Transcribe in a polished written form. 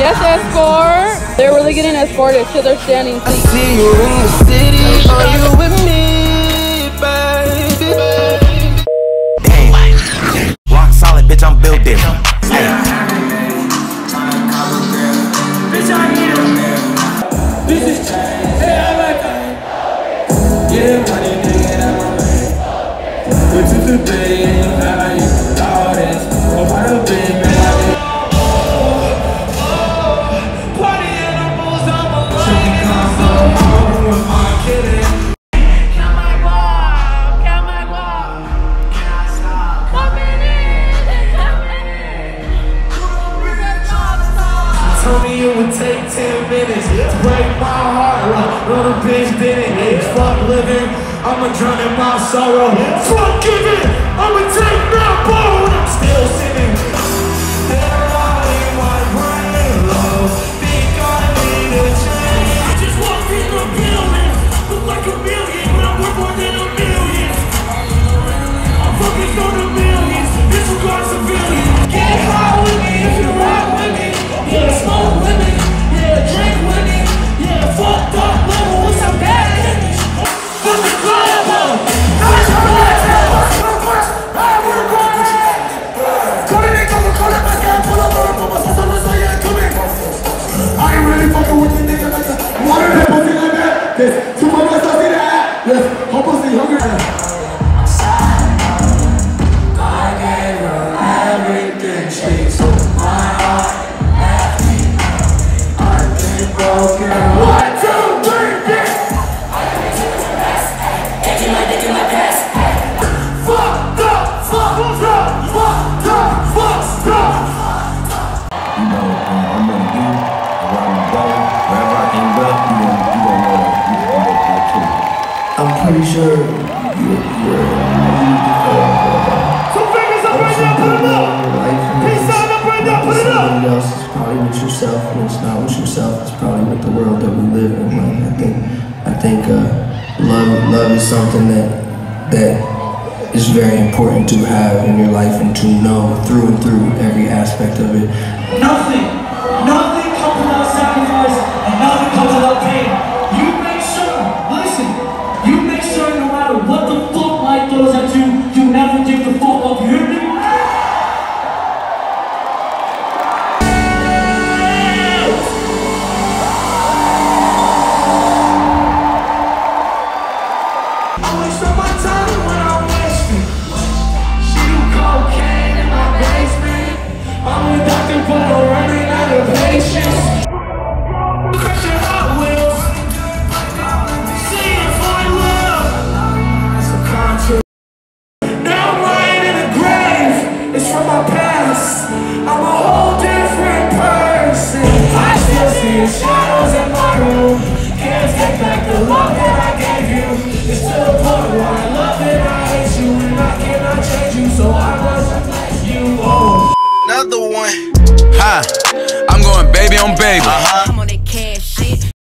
Yes, escort. They're really getting escorted to their standing seat. I see you in the city. Are you with me, baby? Damn. Rock solid, bitch, I'm built different. Hey. Bitch, I need him. This is hey, I like that. Yeah, money, nigga, I'm a man. But to the day, ain't how you all this. Oh, what a big man. Party animals, I'm a lion. I'm kidding. Come on, walk. Coming in. Told me it would take 10 minutes to break my heart. Like, no, the bitch didn't. Fuck living, I'ma drown in my sorrow. Fuck giving, I'ma take that bone. I'm still sitting. Everybody my brain low. Think I need a change. I just walked in the building, look like a million, but I'm worth more than a million. I'm focused on the millions, disregard civilians. Get high with me if you rock with me. Yeah, smoke with me. Yeah, drink with me. Yeah, fucked up level with some bad image. Fuck the club up. I ain't really fucking with this nigga like that. Water that pussy like that. Cause too much I see that. Yes, her pussy hungry. I gave her everything. She took my heart. I've been broken. 1, 2, 3, bitch. Taking my past. Fucked up. You know, I'm gonna be around the ball. Wherever I end up, you gonna know that you can end up there too. I'm pretty sure you're Two fingers up right now, put it up. Peace out up right now, put it up. Somebody else is probably with yourself, and it's not with yourself. It's probably with the world that we live in. Like, I think love is something that is very important to have in your life and to know through and through every aspect of it. Nothing comes without sacrifice, and nothing comes without pain. You make sure no matter what the fuck life throws at you, you never give the fuck up, you hear me? I waste all my time when I'm wasting. She do cocaine in my basement. I'm a doctor, but I'm running out of patience. Crashing Hot Wheels. Singing for love. That's a contract. Now I'm lying in the grave. It's from my past. I'm a whole different person. I still see the shadows in my room. Can't take back the love that I gave you. It's to the point where I love it, I hate you, and I cannot change you, so I wasn't like you. Oh. Another one. Hi, I'm going baby on baby.